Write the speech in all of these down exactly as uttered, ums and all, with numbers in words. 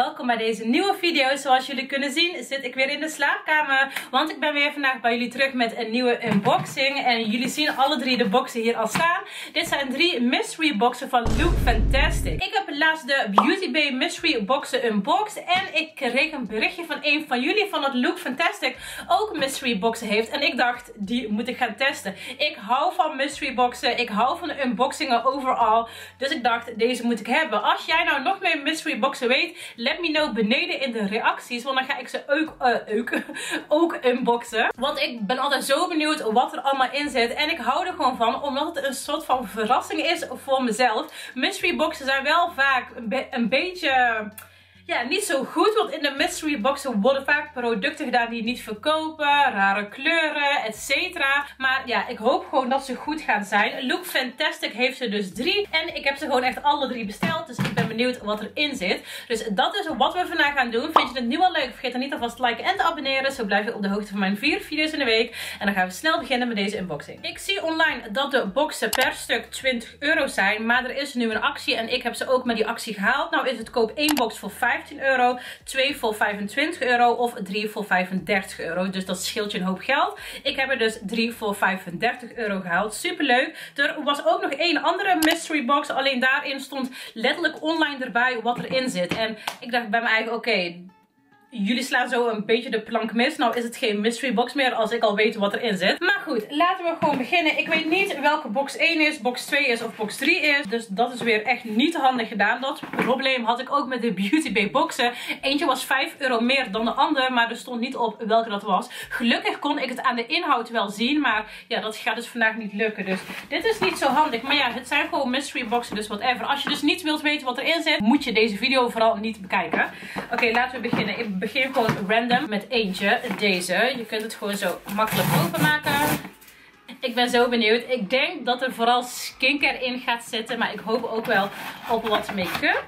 welkom bij deze nieuwe video. Zoals jullie kunnen zien zit ik weer in de slaapkamer, want ik ben weer vandaag bij jullie terug met een nieuwe unboxing. En jullie zien alle drie de boxen hier al staan. Dit zijn drie mystery boxen van Look Fantastic. Ik heb laatst de Beauty Bay mystery boxen unboxed en ik kreeg een berichtje van een van jullie van dat Look Fantastic ook mystery boxen heeft. En ik dacht, die moet ik gaan testen. Ik hou van mystery boxen, ik hou van de unboxingen overal. Dus ik dacht, deze moet ik hebben. Als jij nou nog meer mystery boxen weet, let me know beneden in de reacties. Want dan ga ik ze ook, uh, ook, ook unboxen. Want ik ben altijd zo benieuwd wat er allemaal in zit. En ik hou er gewoon van, omdat het een soort van verrassing is voor mezelf. Mystery boxen zijn wel vaak een, be een beetje... Ja, niet zo goed, want in de mystery boxen worden vaak producten gedaan die niet verkopen, rare kleuren, et cetera. Maar ja, ik hoop gewoon dat ze goed gaan zijn. Look Fantastic heeft ze dus drie en ik heb ze gewoon echt alle drie besteld, dus ik ben benieuwd wat erin zit. Dus dat is wat we vandaag gaan doen. Vind je het nu al leuk? Vergeet dan niet alvast te liken en te abonneren, zo blijf je op de hoogte van mijn vier video's in de week. En dan gaan we snel beginnen met deze unboxing. Ik zie online dat de boxen per stuk twintig euro zijn, maar er is nu een actie en ik heb ze ook met die actie gehaald. Nou is het koop één box voor vijftien euro, twee voor vijfentwintig euro of drie voor vijfendertig euro. Dus dat scheelt je een hoop geld. Ik heb er dus drie voor vijfendertig euro gehaald. Super leuk. Er was ook nog één andere mystery box. Alleen daarin stond letterlijk online erbij wat erin zit. En ik dacht bij mijn eigen, oké, okay, jullie slaan zo een beetje de plank mis. Nou is het geen mystery box meer als ik al weet wat erin zit. Maar goed, laten we gewoon beginnen. Ik weet niet welke box één is, box twee is of box drie is. Dus dat is weer echt niet handig gedaan. Dat probleem had ik ook met de Beauty Bay boxen. Eentje was vijf euro meer dan de andere, maar er stond niet op welke dat was. Gelukkig kon ik het aan de inhoud wel zien, maar ja, dat gaat dus vandaag niet lukken. Dus dit is niet zo handig. Maar ja, het zijn gewoon mystery boxen, dus whatever. Als je dus niet wilt weten wat erin zit, moet je deze video vooral niet bekijken. Oké, okay, laten we beginnen. Ik begin gewoon random met eentje, deze. Je kunt het gewoon zo makkelijk openmaken. Ik ben zo benieuwd. Ik denk dat er vooral skincare in gaat zitten, maar ik hoop ook wel op wat make-up.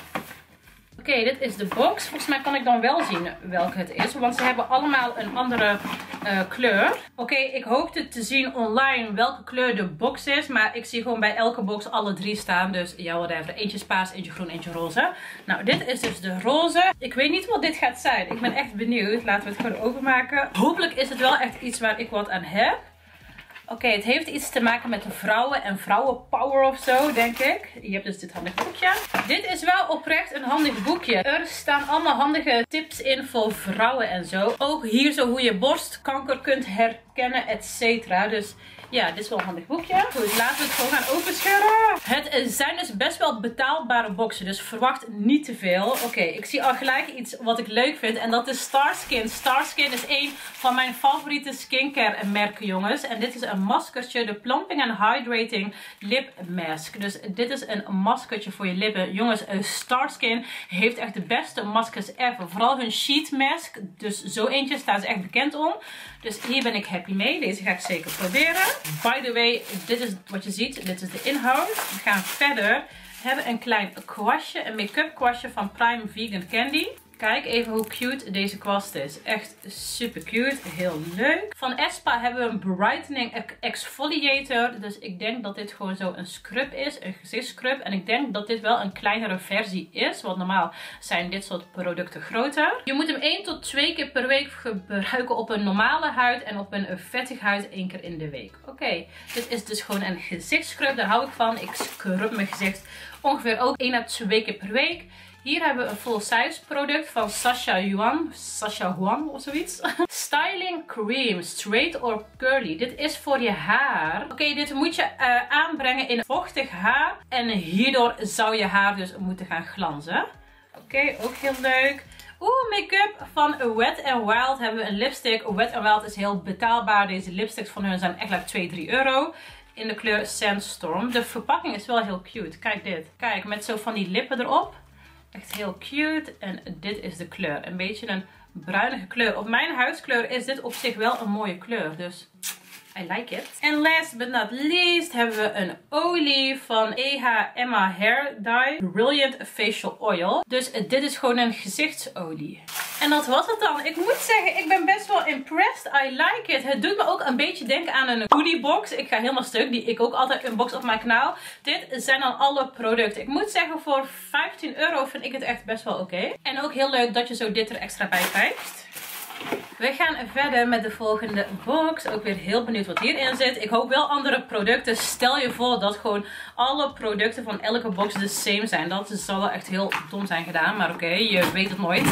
Oké, okay, dit is de box. Volgens mij kan ik dan wel zien welke het is, want ze hebben allemaal een andere uh, kleur. Oké, okay, ik hoopte te zien online welke kleur de box is, maar ik zie gewoon bij elke box alle drie staan. Dus ja, whatever. Eentje is paars, eentje groen, eentje roze. Nou, dit is dus de roze. Ik weet niet wat dit gaat zijn. Ik ben echt benieuwd. Laten we het gewoon openmaken. Hopelijk is het wel echt iets waar ik wat aan heb. Oké, okay, het heeft iets te maken met de vrouwen en vrouwenpower of zo, denk ik. Je hebt dus dit handig boekje. Dit is wel oprecht een handig boekje. Er staan allemaal handige tips in voor vrouwen en zo. Ook hier zo hoe je borstkanker kunt herkennen, et cetera. Dus ja, dit is wel een handig boekje. Goed, laten we het gewoon gaan openscheuren. Het zijn dus best wel betaalbare boxen, dus verwacht niet te veel. Oké, okay, ik zie al gelijk iets wat ik leuk vind en dat is Starskin. Starskin is een van mijn favoriete skincare merken, jongens. En dit is een maskertje, de Plumping and Hydrating Lip Mask. Dus dit is een maskertje voor je lippen. Jongens, Starskin heeft echt de beste maskers ever. Vooral hun sheet mask. Dus zo eentje staan ze echt bekend om. Dus hier ben ik happy mee. Deze ga ik zeker proberen. By the way, dit is wat je ziet. Dit is de inhoud. We gaan verder. We hebben een klein kwastje. Een make-up kwastje van Prime Vegan Candy. Kijk even hoe cute deze kwast is. Echt super cute. Heel leuk. Van Espa hebben we een Brightening Exfoliator. Dus ik denk dat dit gewoon zo een scrub is. Een gezichtscrub. En ik denk dat dit wel een kleinere versie is. Want normaal zijn dit soort producten groter. Je moet hem één tot twee keer per week gebruiken op een normale huid. En op een vettige huid één keer in de week. Oké. Okay. Dit is dus gewoon een gezichtscrub. Daar hou ik van. Ik scrub mijn gezicht ongeveer ook één à twee keer per week. Hier hebben we een full size product van Sacha Huang. Sacha Huang of zoiets. Styling Cream. Straight or curly. Dit is voor je haar. Oké, okay, dit moet je uh, aanbrengen in vochtig haar. En hierdoor zou je haar dus moeten gaan glanzen. Oké, okay, ook heel leuk. Oeh, make-up van Wet n Wild hebben we een lipstick. Wet n Wild is heel betaalbaar. Deze lipsticks van hun zijn echt like twee, drie euro. In de kleur Sandstorm. De verpakking is wel heel cute. Kijk dit. Kijk, met zo van die lippen erop. Echt heel cute. En dit is de kleur. Een beetje een bruinige kleur. Op mijn huidskleur is dit op zich wel een mooie kleur. Dus I like it. En last but not least hebben we een olie van E H Emma Hair Dye Brilliant Facial Oil. Dus uh, dit is gewoon een gezichtsolie. En dat was het dan. Ik moet zeggen, ik ben best wel impressed. I like it. Het doet me ook een beetje denken aan een goodie box. Ik ga helemaal stuk, die ik ook altijd unbox op mijn kanaal. Dit zijn dan alle producten. Ik moet zeggen, voor vijftien euro vind ik het echt best wel oké. Okay. En ook heel leuk dat je zo dit er extra bij krijgt. We gaan verder met de volgende box. Ook weer heel benieuwd wat hierin zit. Ik hoop wel andere producten. Stel je voor dat gewoon alle producten van elke box de same zijn. Dat zal wel echt heel dom zijn gedaan. Maar oké, okay, je weet het nooit.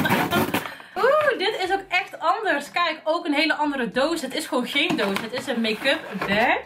Oeh, dit is ook echt anders. Kijk, ook een hele andere doos. Het is gewoon geen doos. Het is een make-up bag.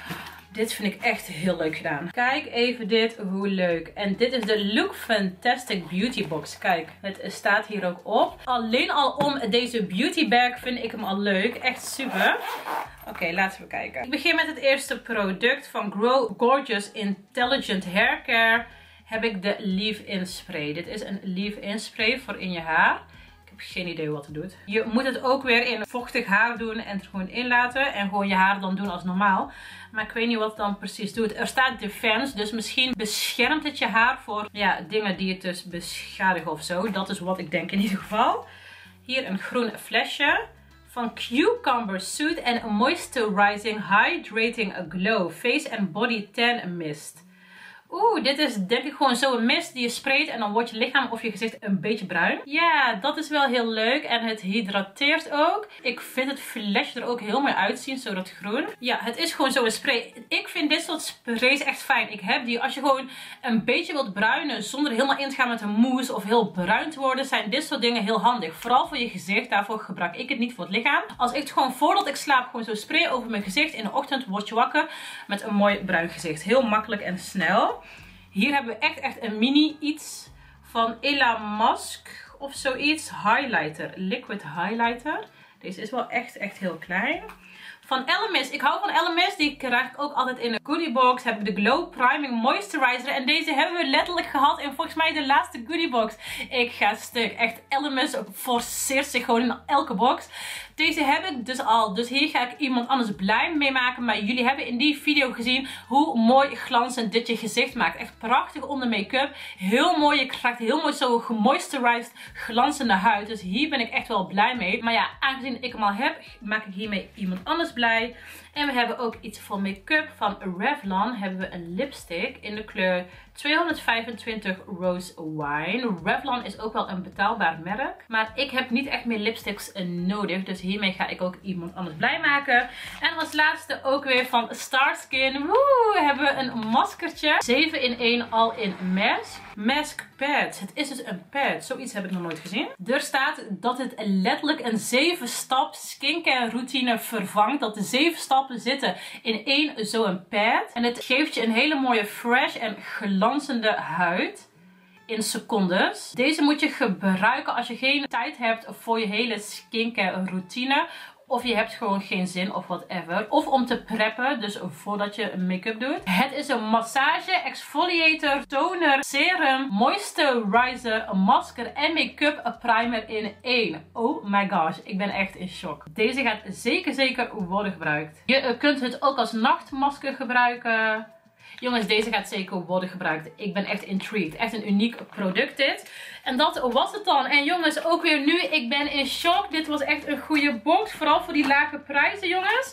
Dit vind ik echt heel leuk gedaan. Kijk even dit, hoe leuk. En dit is de Look Fantastic Beauty Box. Kijk, het staat hier ook op. Alleen al om deze beauty bag vind ik hem al leuk. Echt super. Oké, okay, laten we kijken. Ik begin met het eerste product van Grow Gorgeous Intelligent Hair Care. Heb ik de leave-in spray. Dit is een leave-in spray voor in je haar. Ik heb geen idee wat het doet. Je moet het ook weer in vochtig haar doen en er gewoon in laten. En gewoon je haar dan doen als normaal. Maar ik weet niet wat het dan precies doet. Er staat Defense, dus misschien beschermt het je haar voor ja, dingen die het dus beschadigen of zo. Dat is wat ik denk in ieder geval. Hier een groen flesje van Cucumber Soothe and Moisturizing Hydrating Glow Face and Body Tan Mist. Oeh, dit is denk ik gewoon zo'n mist die je sprayt en dan wordt je lichaam of je gezicht een beetje bruin. Ja, dat is wel heel leuk en het hydrateert ook. Ik vind het flesje er ook heel mooi uitzien, zo dat groen. Ja, het is gewoon zo'n spray. Ik vind dit soort sprays echt fijn. Ik heb die als je gewoon een beetje wilt bruinen zonder helemaal in te gaan met een mousse of heel bruin te worden, zijn dit soort dingen heel handig. Vooral voor je gezicht, daarvoor gebruik ik het niet voor het lichaam. Als ik het gewoon voordat ik slaap gewoon zo spray over mijn gezicht, in de ochtend word je wakker met een mooi bruin gezicht. Heel makkelijk en snel. Hier hebben we echt, echt een mini iets van Ella Mask of zoiets. Highlighter, liquid highlighter. Deze is wel echt, echt heel klein. Van Elemis. Ik hou van Elemis. Die krijg ik ook altijd in een goodie box. Heb ik de Glow Priming Moisturizer. En deze hebben we letterlijk gehad in volgens mij de laatste goodie box. Ik ga stuk. Echt, Elemis forceert zich gewoon in elke box. Deze heb ik dus al. Dus hier ga ik iemand anders blij mee maken. Maar jullie hebben in die video gezien hoe mooi glanzend dit je gezicht maakt. Echt prachtig onder make-up. Heel mooi. Je krijgt heel mooi zo gemoisturized glanzende huid. Dus hier ben ik echt wel blij mee. Maar ja, aangezien ik hem al heb, maak ik hiermee iemand anders blij. En we hebben ook iets voor make-up van Revlon. Hebben we een lipstick in de kleur tweehonderdvijfentwintig Rose Wine. Revlon is ook wel een betaalbaar merk. Maar ik heb niet echt meer lipsticks nodig. Dus hiermee ga ik ook iemand anders blij maken. En als laatste ook weer van Starskin. Woe, hebben we een maskertje. zeven in één all in mask. Mask pads. Het is dus een pad. Zoiets heb ik nog nooit gezien. Er staat dat het letterlijk een zeven stap skincare routine vervangt. Dat de zeven stappen zitten in één zo'n pad. En het geeft je een hele mooie fresh en glanzende huid. In secondes. Deze moet je gebruiken als je geen tijd hebt voor je hele skincare routine. Of je hebt gewoon geen zin of whatever. Of om te preppen, dus voordat je make-up doet. Het is een massage, exfoliator, toner, serum, moisturizer, masker en make-up primer in één. Oh my gosh, ik ben echt in shock. Deze gaat zeker zeker worden gebruikt. Je kunt het ook als nachtmasker gebruiken. Jongens, deze gaat zeker worden gebruikt. Ik ben echt intrigued. Echt een uniek product dit. En dat was het dan. En jongens, ook weer nu. Ik ben in shock. Dit was echt een goede box. Vooral voor die lage prijzen, jongens.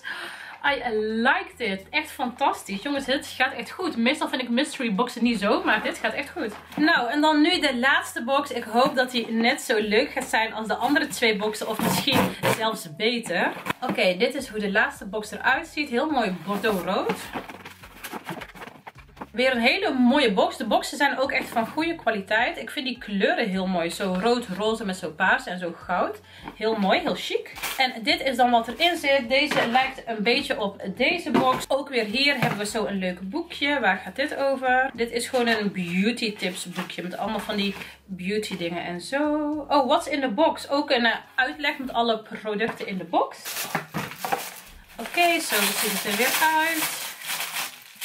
I liked it. Echt fantastisch. Jongens, dit gaat echt goed. Meestal vind ik mystery boxen niet zo. Maar dit gaat echt goed. Nou, en dan nu de laatste box. Ik hoop dat die net zo leuk gaat zijn als de andere twee boxen. Of misschien zelfs beter. Oké, okay, dit is hoe de laatste box eruit ziet. Heel mooi bordeauxrood. Weer een hele mooie box. De boxen zijn ook echt van goede kwaliteit. Ik vind die kleuren heel mooi. Zo rood, roze met zo paars en zo goud. Heel mooi, heel chic. En dit is dan wat erin zit. Deze lijkt een beetje op deze box. Ook weer hier hebben we zo een leuk boekje. Waar gaat dit over? Dit is gewoon een beauty tips boekje. Met allemaal van die beauty dingen en zo. Oh, what's in the box? Ook een uh, uitleg met alle producten in de box. Oké, okay, zo ziet het er weer uit.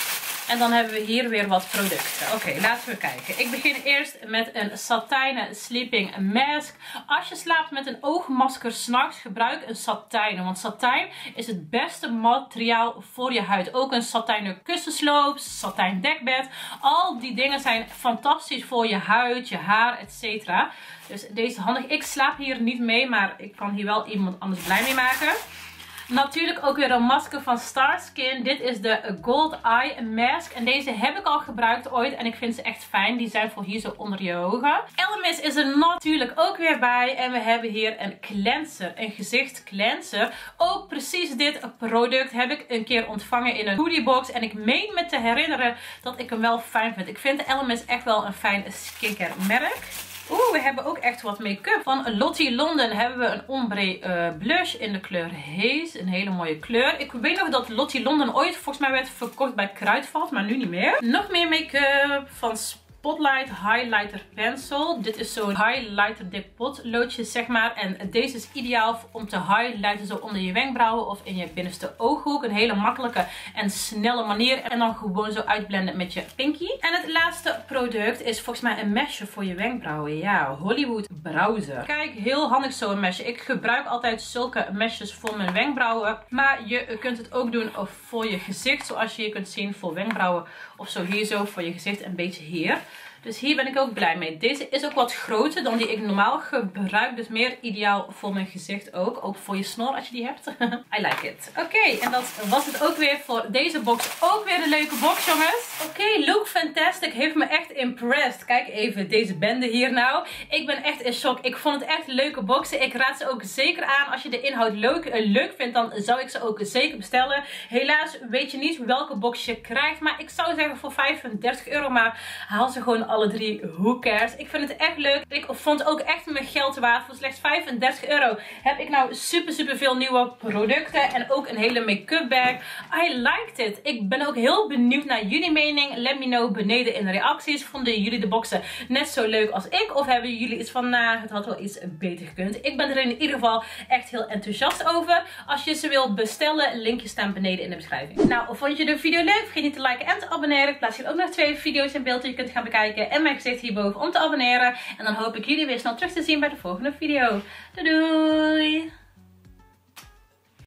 En dan hebben we hier weer wat producten. Oké, okay, laten we kijken. Ik begin eerst met een satijnen sleeping mask. Als je slaapt met een oogmasker 's nachts, gebruik een satijnen. Want satijn is het beste materiaal voor je huid. Ook een satijnen kussensloop, satijn dekbed. Al die dingen zijn fantastisch voor je huid, je haar, et cetera. Dus deze is handig. Ik slaap hier niet mee, maar ik kan hier wel iemand anders blij mee maken. Natuurlijk ook weer een masker van Starskin. Dit is de Gold Eye Mask. En deze heb ik al gebruikt ooit. En ik vind ze echt fijn. Die zijn voor hier zo onder je ogen. Elemis is er natuurlijk ook weer bij. En we hebben hier een cleanser. Een gezicht cleanser. Ook precies dit product heb ik een keer ontvangen in een hoodiebox. En ik meen me te herinneren dat ik hem wel fijn vind. Ik vind Elemis echt wel een fijn skincare merk. Oeh, we hebben ook echt wat make-up. Van Lottie London hebben we een ombre uh, blush in de kleur Haze. Een hele mooie kleur. Ik weet nog dat Lottie London ooit volgens mij werd verkocht bij Kruidvat, maar nu niet meer. Nog meer make-up van Spotlight Highlighter Pencil. Dit is zo'n highlighter depot loodje, zeg maar. En deze is ideaal om te highlighten zo onder je wenkbrauwen of in je binnenste ooghoek. Een hele makkelijke en snelle manier. En dan gewoon zo uitblenden met je pinky. En het laatste product is volgens mij een mesje voor je wenkbrauwen. Ja, Hollywood Browser. Kijk, heel handig zo'n mesje. Ik gebruik altijd zulke mesjes voor mijn wenkbrauwen. Maar je kunt het ook doen voor je gezicht. Zoals je hier kunt zien voor wenkbrauwen. Of zo hier zo voor je gezicht. Een beetje hier. Dus hier ben ik ook blij mee. Deze is ook wat groter dan die ik normaal gebruik. Dus meer ideaal voor mijn gezicht ook. Ook voor je snor als je die hebt. I like it. Oké, okay, en dat was het ook weer voor deze box. Ook weer een leuke box, jongens. Oké, okay, look fantastic. Heeft me echt impressed. Kijk even deze bende hier nou. Ik ben echt in shock. Ik vond het echt leuke boxen. Ik raad ze ook zeker aan. Als je de inhoud leuk, uh, leuk vindt, dan zou ik ze ook zeker bestellen. Helaas weet je niet welke box je krijgt. Maar ik zou zeggen voor vijfendertig euro. Maar haal ze gewoon alle drie. Who cares? Ik vind het echt leuk. Ik vond ook echt mijn geld waard. Voor slechts vijfendertig euro heb ik nou super super veel nieuwe producten. En ook een hele make-up bag. I liked it. Ik ben ook heel benieuwd naar jullie mening. Let me know beneden in de reacties. Vonden jullie de boxen net zo leuk als ik? Of hebben jullie iets van, nou, het had wel iets beter gekund. Ik ben er in ieder geval echt heel enthousiast over. Als je ze wilt bestellen, linkjes staan beneden in de beschrijving. Nou, vond je de video leuk? Vergeet niet te liken en te abonneren. Ik plaats hier ook nog twee video's in beeld die je kunt gaan bekijken. En mijn gezicht hierboven om te abonneren. En dan hoop ik jullie weer snel terug te zien bij de volgende video. Doei doei!